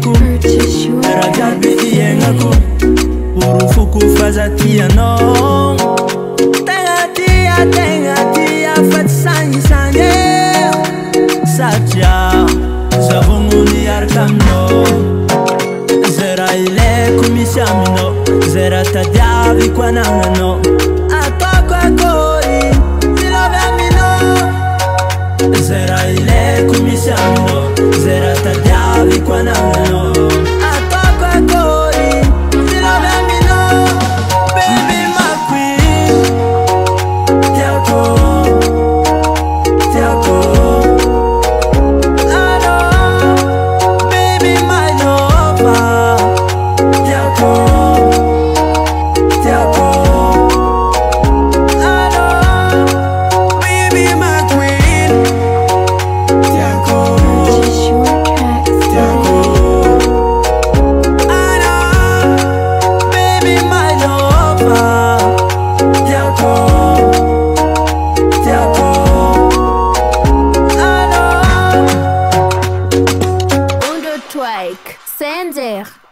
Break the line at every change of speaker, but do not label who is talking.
tiako raha jiaby iaignako orofoco fazatianao tegna tia fa tsy sagnisagny satria zavogno niaraka aminao zay raha ilaiko misy aminao zay raha tadiaviko anagnanao ataoko akory milovy aminao zay raha ilaiko misy aminao zay raha tadiaviko anagnanao ataoko akory milovy aminao baby my queen tiako
KENDJI